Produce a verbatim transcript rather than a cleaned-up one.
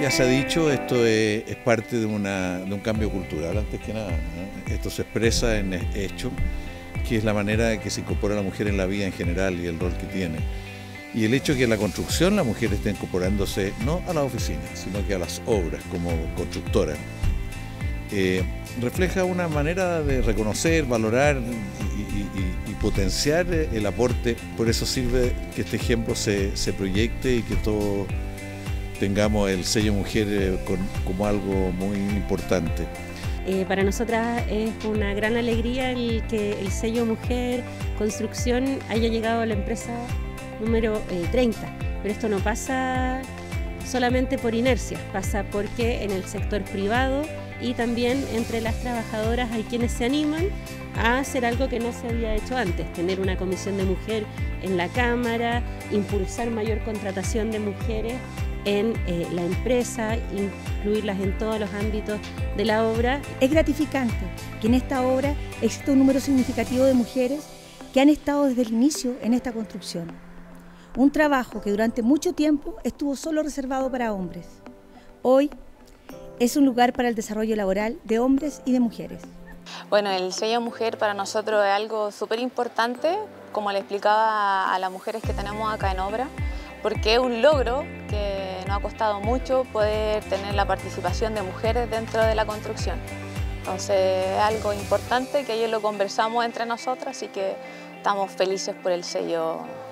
Ya se ha dicho, esto es, es parte de, una, de un cambio cultural, antes que nada, ¿no? Esto se expresa en hechos, que es la manera en que se incorpora la mujer en la vida en general y el rol que tiene. Y el hecho de que en la construcción la mujer esté incorporándose no a las oficinas, sino que a las obras como constructora, eh, refleja una manera de reconocer, valorar y, y, y, y potenciar el aporte. Por eso sirve que este ejemplo se, se proyecte y que todos tengamos el sello mujer con, como algo muy importante. Eh, para nosotras es una gran alegría el que el sello Mujer Construcción haya llegado a la empresa número eh, treinta, pero esto no pasa solamente por inercia, pasa porque en el sector privado y también entre las trabajadoras hay quienes se animan a hacer algo que no se había hecho antes, tener una comisión de mujer en la Cámara, impulsar mayor contratación de mujeres en eh, la empresa, incluirlas en todos los ámbitos de la obra. Es gratificante que en esta obra exista un número significativo de mujeres que han estado desde el inicio en esta construcción. Un trabajo que durante mucho tiempo estuvo solo reservado para hombres. Hoy es un lugar para el desarrollo laboral de hombres y de mujeres. Bueno, el sello mujer para nosotros es algo súper importante, como le explicaba a las mujeres que tenemos acá en obra, porque es un logro que nos ha costado mucho poder tener la participación de mujeres dentro de la construcción. Entonces es algo importante que ayer lo conversamos entre nosotras, así que estamos felices por el sello